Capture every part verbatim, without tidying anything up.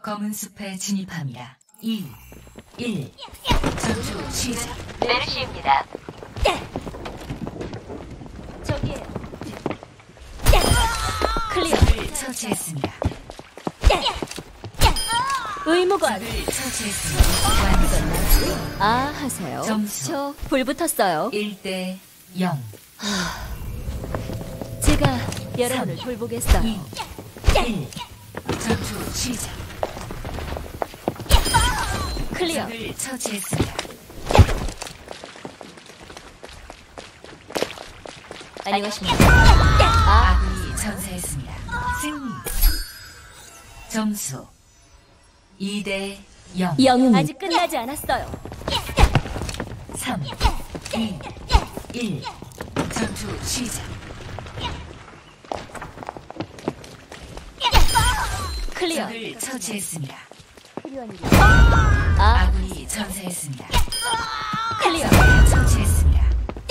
검은 숲에 진입합니다. 이, 일. 전투 시작. 메르시입니다. 저기에요. 클리어. 적을 처치했습니다. 의무관. 적을 처치했습니다. 완성. 아 하세요. 점수. 저 불 붙었어요. 일 대 영. 제가 여러분을 돌보겠어요. 이, 일. 전투 시작. 클리어. 적을 처치했습니다. 안녕하십니까. 아, 아군이 전사했습니다. 승리. 점수 이 대 영. 영웅 아직 끝나지 않았어요. 삼, 이, 일. 전투 시작. 클리어. 적을 처치했습니다. 아, 아군이 전사했습니다. 클리어. 적을 처치했습니다.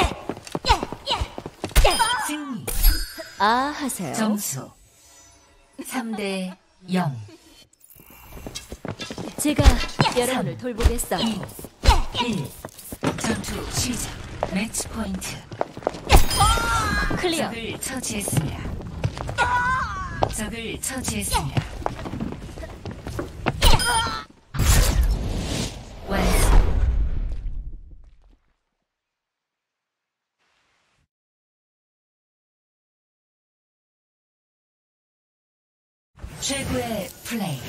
승리. 아 하세요. 점수 삼 대 영. 제가 여러분을 돌보겠어요. 이, 일. 전투 시작. 매치 포인트. 클리어. 적을 처치했습니다. 적을 처치했습니다. 완성. 최고의 플레이.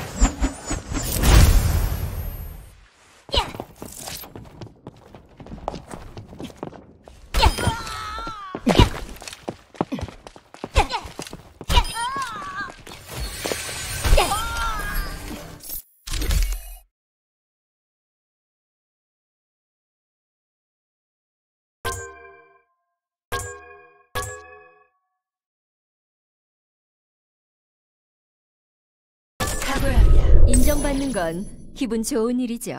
각오합니다. 인정받는 건 기분 좋은 일이죠.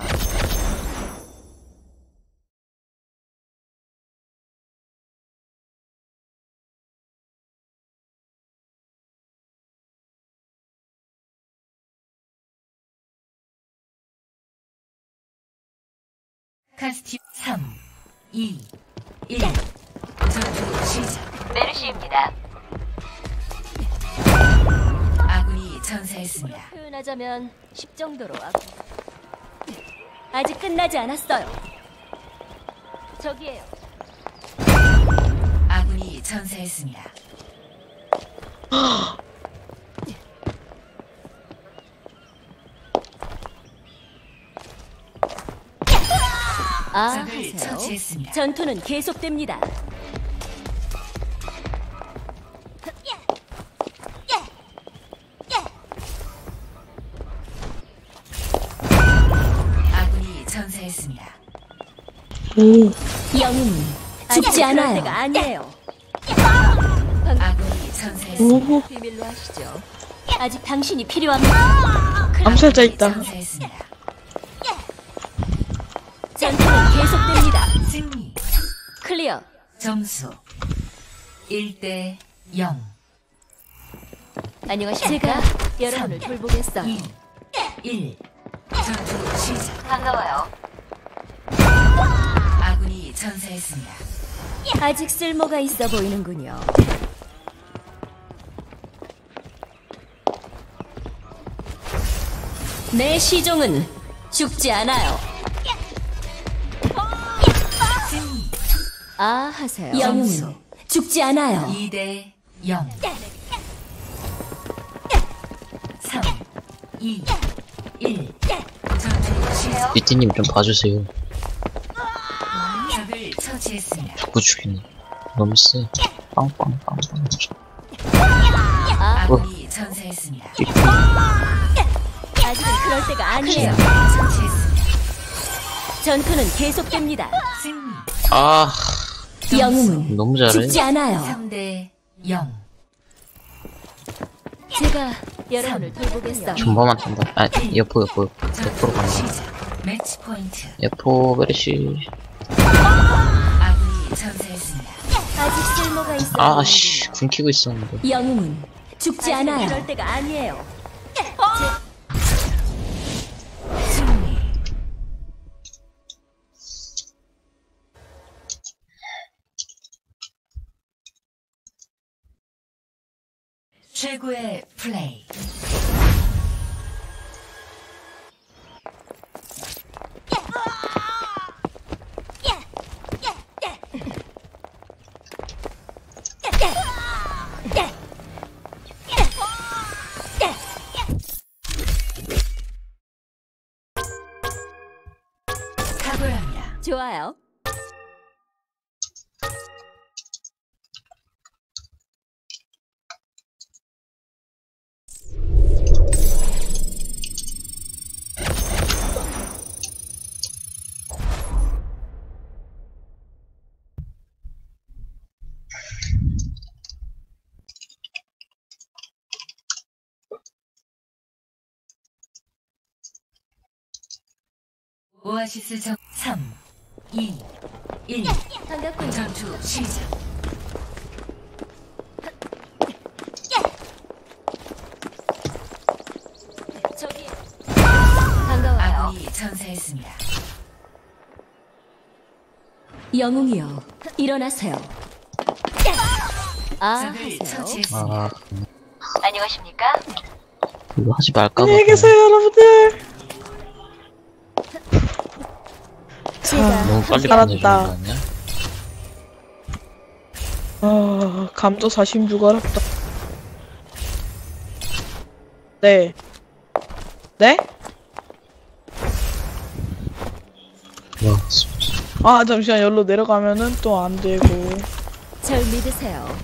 카스티 삼, 이, 일. 전투 시작. 메르시입니다. 아군이 전사했습니다. 표현하자면 십 정도로 아프. 아직 끝나지 않았어요. 저기에요. 아군이 전사했습니다. 아 적을 하세요. 처치했습니다. 전투는 계속됩니다. 아군이 전사했습니다. 영웅은 죽지 않아요. 때가 아니에요. 아군이 전사했습니다. 비밀로 하시죠. 아직 당신이 필요합니다. 암살자 있다. 전사했습니다. 전투는 계속됩니다. 승리. 클리어. 점수 일 대 영. 안녕하십니까. 제가 여러분을 돌보겠어요. 이, 일. 전투 시작. 반가워요. 아군이 전사했습니다. 아직 쓸모가 있어 보이는군요. 내 시종은 죽지 않아요. 승리. 아 하세요. 점수 영웅은 죽지 않아요. 이 대 영. 삼, 이, 일. 전투 시작. 삐띠님 좀 봐주세요. 적을 처치했습니다. 자꾸 죽이네. 너무 세. 빵빵빵빵. 아, 아군이 전사했습니다. 아직은 그럴 때가 아니에요. 처치했습니다. 전투는 계속됩니다. 승리. 아, 영웅은 너무 잘해. 죽지 않아요. 삼 대 영. 제가 여러분을 돌보겠어요. 존버만 탄다. 아, 여포, 여포, 여포. 여포로 전투 간다. 시작. 매치 포인트. 여포, 베르시. 아군이 전사했습니다. 아직 쓸모가 있어. 아, 씨. 궁 키고 있었는데. 영웅은 죽지 않아요. 그럴 때가 아니에요. 최고의 플레이. 각오합니다. 좋아요. 오아시스 적 삼, 이, 일. 반갑군요. 전투 시작. 저기 반가워요. 아군이 전사했습니다. 영웅이요, 일어나세요. 아, 적을 하세요. 처치했습니다. 아, 안녕하십니까? 이거 하지 말까봐. 안녕히 계세요, 여러분들. 제가 너무 빨리 살았다. 보내주는 거 아니야? 아, 감도 사십육 어렵다. 네. 네? 와, 진짜. 아, 잠시만, 여기로 내려가면은 또 안 되고. 절 믿으세요.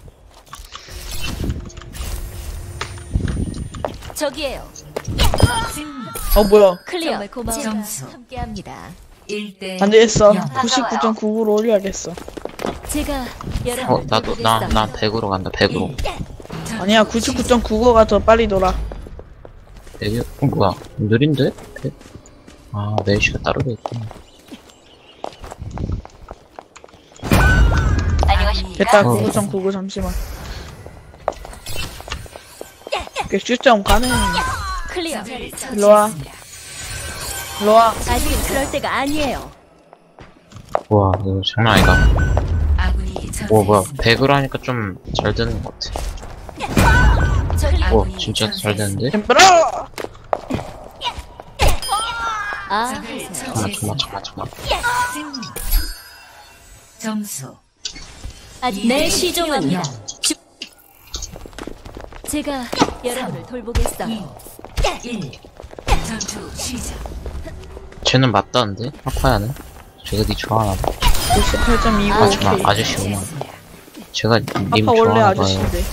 저기에요. 승리. 어, 뭐야. 클리어. 정말 고마워요. 점수. 함께합니다. 일 대 안 되겠어. 영. 구십구 점 구구로 올려야겠어. 제가 어, 여러분을 나도, 나, 돌보겠어요. 나 백으로 간다, 백으로. 아니야, 구십구 점 구구가 더 빨리 돌아. 백이, 어, 뭐야. 느린데? 백? 아, 메이시가 따로 돼 있구나. 됐다, 어. 구구 점 구구, 잠시만. 백십 점 가능. 클리어. 적을 일로 와. 처치했습니다. 일로와. 아직은 그럴 때가 아니에요. 와, 이거 장난 아니다. 아군이 오, 뭐야. 전사했습니다. 백으로 하니까 좀 잘 되는 것 같아. 저기 오, 아군이 진짜 잘 전사했습니다. 되는데? 엠브라! 아, 적을 하세요. 잠깐만, 잠깐만, 처치했습니다. 잠깐만. 승리. 점수 아직 내 시종은 영. 제가 여러분을 돌보겠어요. 이, 일. 전투 시작. 쟤는 맞다는데? 아파야는? 제가 니 좋아하나 봐. 구십팔 점 이구. 아, 잠깐만, 오케이. 아저씨 오면. 처치했습니다. 제가 님 아빠 원래 좋아하나 봐요. 아저씨인데.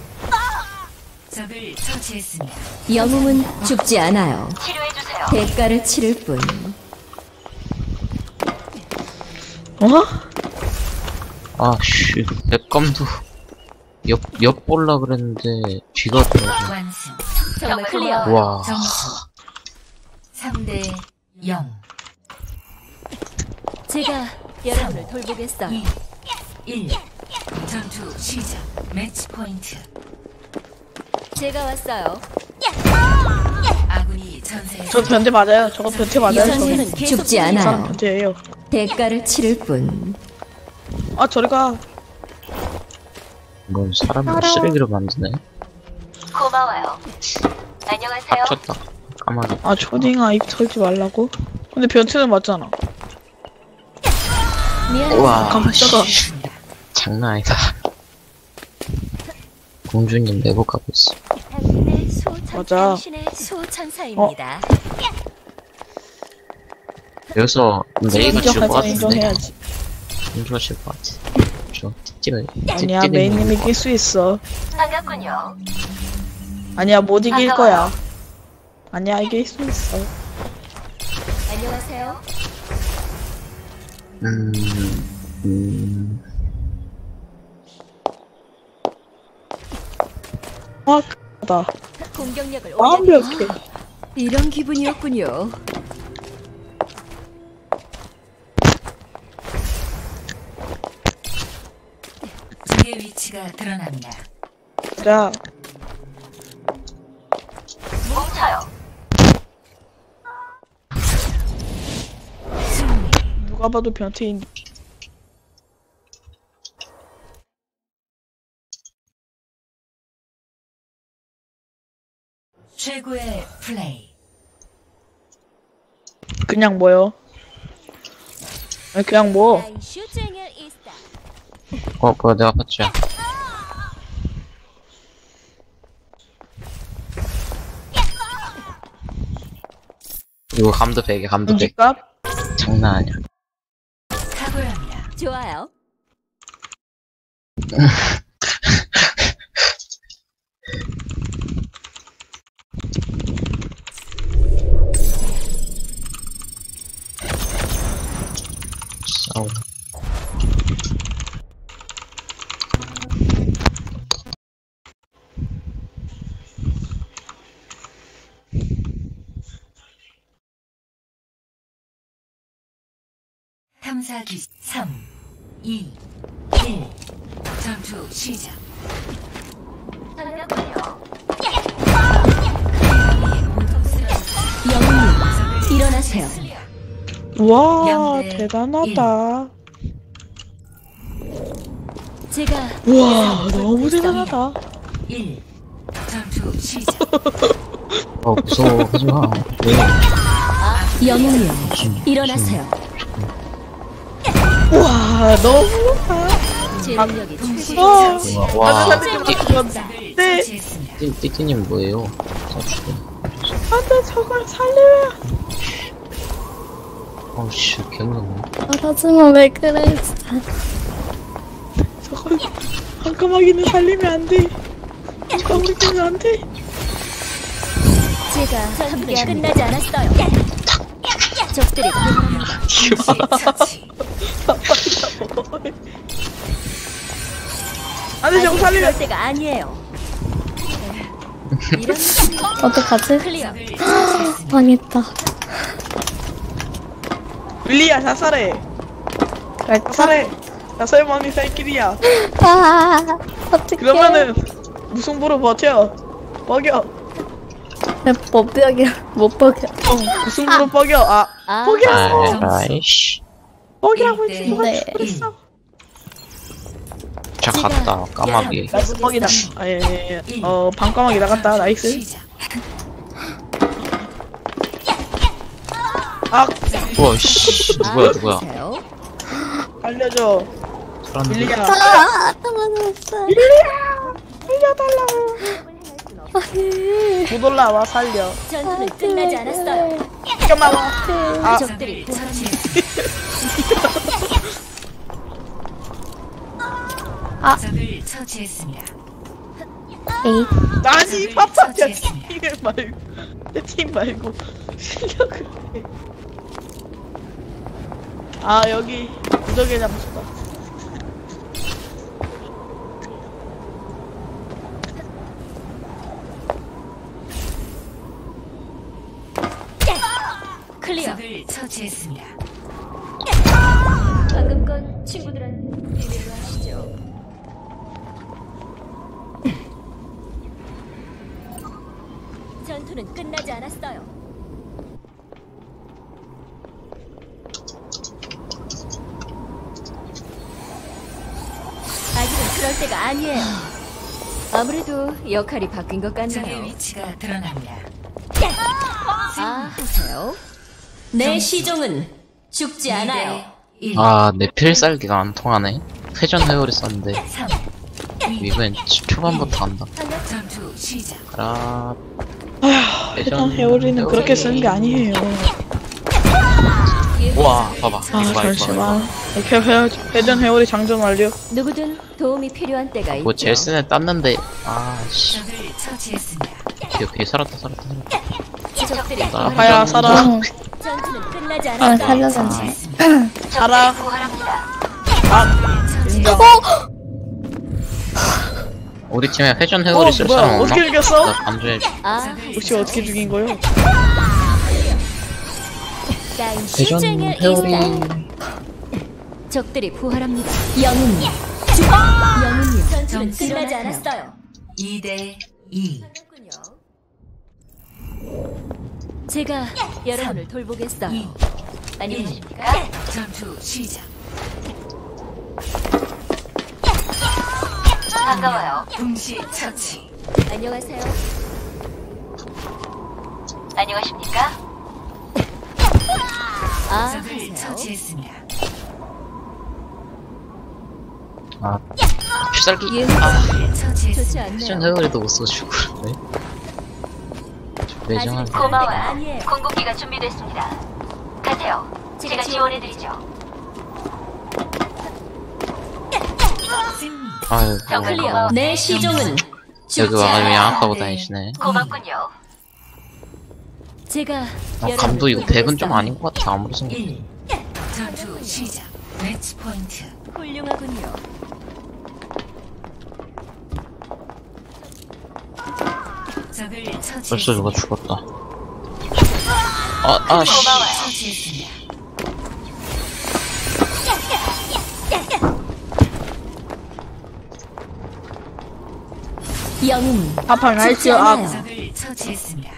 적을 처치했습니다. 영웅은 죽지 않아요. 대가를 치를 뿐. 어? 아, 씨. 백감도 옆, 옆 볼라 그랬는데, 뒤가 들어가지고. 완승. 정말 클리어. 우와. 점수 삼 대 영. 제가 여러분을 돌보겠어요. 이, 일. 전투 시작. 매치 포인트. 제가 왔어요. 아군이 전사했습니다. 저 변태 맞아요. 저거 변태 맞아요. 저거. 전투는 죽지 이 사람 않아요. 변태예요. 대가를 치를 뿐. 아, 저리 가. 뭐, 사람을 쓰레기로 만드네? 고마워요. 안녕하세요. 빡쳤다. 까마귀. 아, 초딩아, 입 털지 말라고? 근데 변태는 맞잖아. 미안해. 우와, 깜짝아. 씨. 장난 아니다. 공주님 내복 가고 있어. 당신의 소천, 맞아. 당신의 소천사입니다. 여기서 메이가 질 것 인정하자, 같은데? 인정해야지. 공주가 질 것 같아. 저, 찝찝해. 아니야, 메인님 이길 수 있어. 반갑군요. 아니야, 못 이길 반가워요. 거야. 아니야, 이길 수 있어. 안녕하세요. 음, 음, 아, 다 공격력을 올려. 완벽해. 이런 기분이었군요. 적의 위치가 드러납니다. 자, 뭉쳐요. 승리. 누가 봐도 변태인. 최고의 플레이. 그냥 뭐요? 아니, 그냥 뭐. 어, 그거 내가 봤지야. 이거 감도 베개, 감도 베개. 음식값? 장난 아니야. 탁월합니다. 좋아요. 싸우. 탐사기 삼, 이, 일. 전투 시작. 반갑군요. 영웅님, 일어나세요. 와, 양대 대단하다. 제가 우와, 너무 대단하다. 일. 전투 시작. 어, 무서워. 하지마. 왜? 영웅이요, 일어나세요. 우와, 너무 좋다. 제 능력이 최고. 어, 와, 와. 나도 사진 좀 찍었네. 네. 처치했습니다. 띠- 띠띠님 뭐예요? 안돼, 저걸 살려야. 어우씨, 개무섭네. 하지마 왜 그래 진짜. 저걸 한까마귀는 살리면 안 돼. 한까마귀는 안 돼. 제가 전투가 끝나지 않았어요. 적들이 공격합니다. 동시 처치. 안돼, 저거 살리면. 그럴 때가 아니에요. 이런 어떡하지? 클리어. 망했다. 윌리야, 자살해. 자살해. 자살만이 살 길이야. 아 어떡해. 그러면은 무승부로 버텨. 버겨. 못 벽이 못 벽이. 어, 무승부로 버겨. 아, 아, 포기야. 아이씨. 버기라고 일 대 했지. 누가 네. 죽었어. 자, 갔다. 까마귀. 나이스, 버기다. 아, 예, 예, 예. 어, 방까마귀 나갔다. 나이스. 시작. 아, 우와, 씨. 누구야, 누구야. 보세요. 알려줘. 사람들. 윌리야. 아 떨어졌어. 살려달라고. 못 올라와, 살려. 전투는 끝나지 않았어요. 잠깐만 와. 아, 적들이 아. 적을 처치했습니다. 에이 아니, 파파. 야, 처치했습니다. 팀 말고. 내 팀 말고. 실력을 해. 아, 여기 무적의 장소다. 클리어. 적을 처치했습니다. 방금 건 친구들한테 비밀로 하시죠. 전투는 끝나지 않았어요. 아직은 그럴 때가 아니에요. 아무래도 역할이 바뀐 것 적의 같네요. 위치가 드러납니다. 아, 하세요. 내 시종은 죽지 않아요. 일. 아, 내 필살기가 안 통하네. 회전 회오리 썼는데. 삼. 이번엔 초반부터 한다. 전투 시작. 가라. 일단 회오리는 그렇게 쓰는 게 아니에요. 우와, 봐봐. 아, 이거 봐, 이거 봐, 잠시만. 이렇게 회, 회전 회오리 장전 완료. 누구든 도움이 필요한 때가 있죠. 뭐 제스는 땄는데. 아, 씨. 적을 처치했습니다. 오케이, 살았다, 살았다, 살았다. 적들이 나 아파야, 살아. 전투는 끝나지 아 않았어요. 살려줬네. 살아. 부활합니다. 아, 인정. 우리 팀에 회전 어, 회오리 쓸 사람 뭐야, 없나? 어떻게 이겼어? 나 반주해. 아, 혹시 어떻게 죽인 거요? 난 회전 실쟁을 회오리. 인사. 적들이 부활합니다. 영웅님. 영웅님. 전투는 점수 끝나지 않았어요. 이 대 이. 제가 여러분을 돌보겠어요. 이. 안녕하십니까? 전투 시작. 반가워요. 동시 처치. 안녕하세요. 안녕하십니까? 아, 적을 하세요. 처치했습니다. 아, 필살기. 예. 아, 적을 좋지 처치했습니다. 않네요. 시전 그래도 못 써주고 그러네. 매정한. 아직 고마워요. 아니에요. 공급기가 준비됐습니다. 가세요. 제가 지원해드리죠. 승리. 아유, 저 뭐, 클리어. 내 시종은 여기 죽지 와가지고 않아. 양악하고 다니시네. 고맙군요. 제가 아, 여러분을 감도 이거 백은 좀 구원했어요. 아닌 것 같아. 아무리 생각해도. 일. 전투 시작. 매치 포인트. 훌륭하군요. 적을 처치했습니다. 벌써 누가 죽었다. 아, 아, 씨. 고마워요. 처치했습니다. 영웅은 아파 나이스 죽지 아 않아요. 적을 처치했습니다.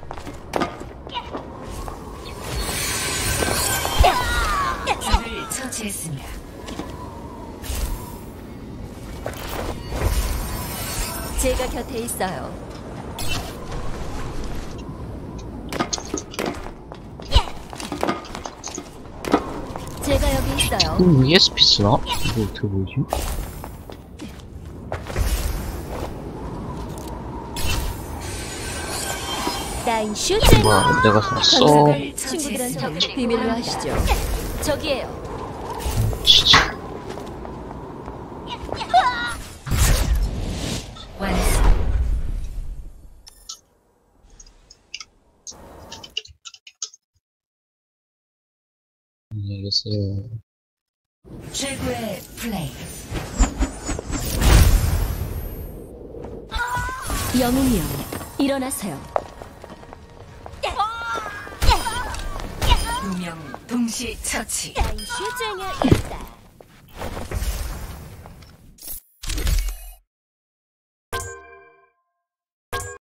적을 처치했습니다. 제가 곁에 있어요. 제가 여기 있어요. 음, 이에스피 쓰나? 이거 어떻게 보이지? 따인 슈즈. 뭐야, 내가 샀어. 적을 친구들한테 처치했습니다. 비밀로 하시죠. 저기에요. 진짜. 완성. 안녕히 계세요. 최고의 플레이. 영웅이요. 일어나세요. 두 명 동시 처치. 따인 슈즈에